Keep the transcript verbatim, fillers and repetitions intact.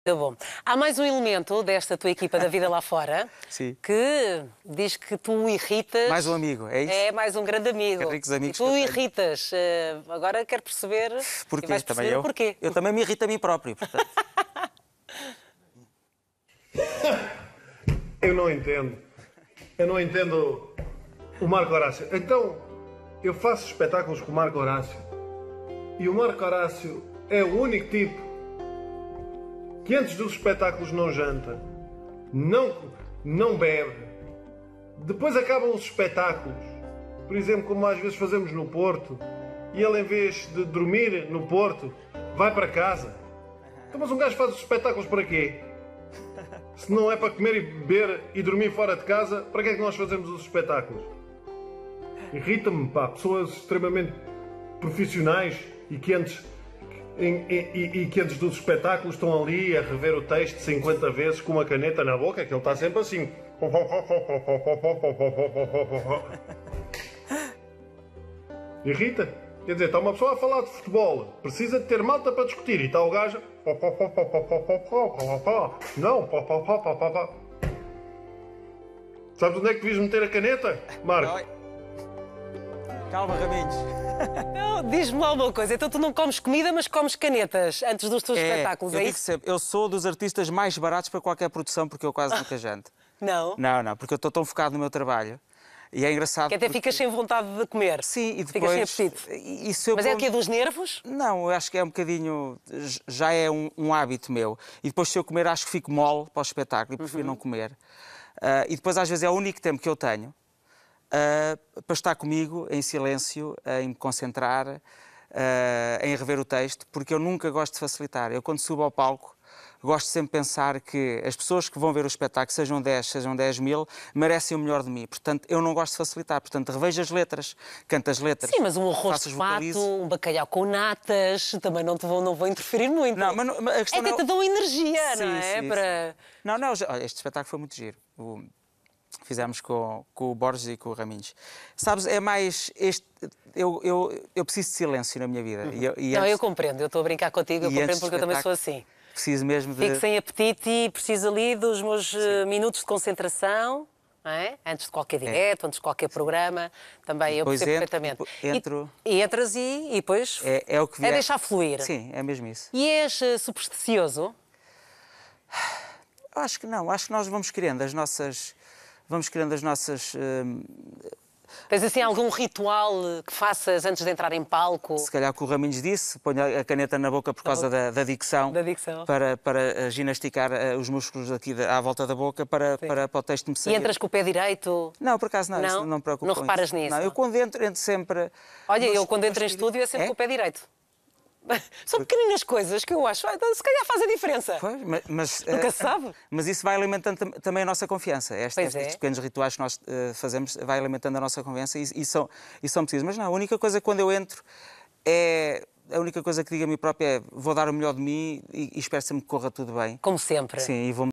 Tá bom. Há mais um elemento desta tua equipa da vida lá fora Sim. que diz que tu irritas... Mais um amigo, é isso? É, mais um grande amigo. Que ricos amigos e tu que eu tenho. irritas. Uh, agora quero perceber... Porquê? E vais Também perceber eu? o porquê. Eu também me irrito a mim próprio, portanto. Eu não entendo. Eu não entendo o Marco Horácio. Então, eu faço espetáculos com o Marco Horácio. E o Marco Horácio é o único tipo que antes dos espetáculos não janta, não, não bebe. Depois acabam os espetáculos. Por exemplo, como às vezes fazemos no Porto. E ele, em vez de dormir no Porto, vai para casa. Então, mas um gajo faz os espetáculos para quê? Se não é para comer e beber e dormir fora de casa, para que é que nós fazemos os espetáculos? Irrita-me, pá, pessoas extremamente profissionais e que antes, e, e, e que antes dos espetáculos estão ali a rever o texto cinquenta vezes com uma caneta na boca, que ele está sempre assim. Irrita. Quer dizer, está uma pessoa a falar de futebol, precisa de ter malta para discutir e está o gajo... Não, sabes onde é que devias meter a caneta, Marco? Calma, Raminhos. Não, diz-me lá uma coisa. Então tu não comes comida, mas comes canetas antes dos teus É, espetáculos, eu é digo isso? sempre, eu sou dos artistas mais baratos para qualquer produção, porque eu quase nunca janto. Não? Não, não, porque eu estou tão focado no meu trabalho. E é engraçado. Que até porque... ficas sem vontade de comer. Sim, e Ficas sem depois... apetite. Isso eu Mas é o como- quê? Dos nervos? Não, eu acho que é um bocadinho... Já é um, um hábito meu. E depois, se eu comer, acho que fico mole para o espetáculo e prefiro Uhum. não comer. Uh, e depois, às vezes, é o único tempo que eu tenho uh, para estar comigo, em silêncio, em me concentrar, uh, em rever o texto, porque eu nunca gosto de facilitar. Eu, quando subo ao palco, gosto sempre de pensar que as pessoas que vão ver o espetáculo, sejam dez, sejam dez mil, merecem o melhor de mim. Portanto, eu não gosto de facilitar. Portanto, revejo as letras, canto as letras. Sim, mas um arroz faço de os pato, vocalizes. um bacalhau com natas, também não te vão, não vão interferir muito. Não, mas, não- mas a questão Até não te dão energia, Sim, não é? sim, Para... sim. Não, não, já- olha, este espetáculo foi muito giro. O- Fizemos com, com o Borges e com o Raminhos. Sabes, é mais este... Eu, eu, eu preciso de silêncio na minha vida. E eu, e Não, antes- eu compreendo. Eu estou a brincar contigo, eu e compreendo antes do porque eu também sou espetáculo, assim. Preciso mesmo de... Fico sem apetite e preciso ali dos meus eh, minutos de concentração, não é? Antes de qualquer direto, antes de qualquer programa. Também eu Depois percebo entro, perfeitamente. depois entro- E, e entras e, e depois É, é o que vier. deixar fluir. Sim, é mesmo isso. E és eh, supersticioso? Eu acho que não. Acho que nós vamos criando as nossas... Vamos criando as nossas... hum, Tens assim algum ritual eh, que faças antes de entrar em palco? Se calhar o que o Raminhos disse, ponho a caneta na boca por causa da, da dicção, Da dicção. para, para eh, ginasticar eh, os músculos aqui da- à volta da boca para, para, para o texto me sair. E entras com o pé direito? Não, por acaso não, Não? isso não me preocupo Não com reparas isso. nisso? Não, eu quando entro, entro sempre... Olha, Mas- eu quando entro em mas- estúdio é sempre É? com o pé direito. São pequeninas coisas que eu acho, ah, se calhar faz a diferença. Pois, mas, mas, Nunca eh, se sabe. Mas isso vai alimentando tam- também a nossa confiança. Este, Pois é. Estes pequenos rituais que nós eh, fazemos vai alimentando a nossa confiança e, e, são, e são precisos. Mas não, a única coisa que quando eu entro é... A única coisa que digo a mim própria é vou dar o melhor de mim e, e espero sempre que corra tudo bem. Como sempre. Sim, e vou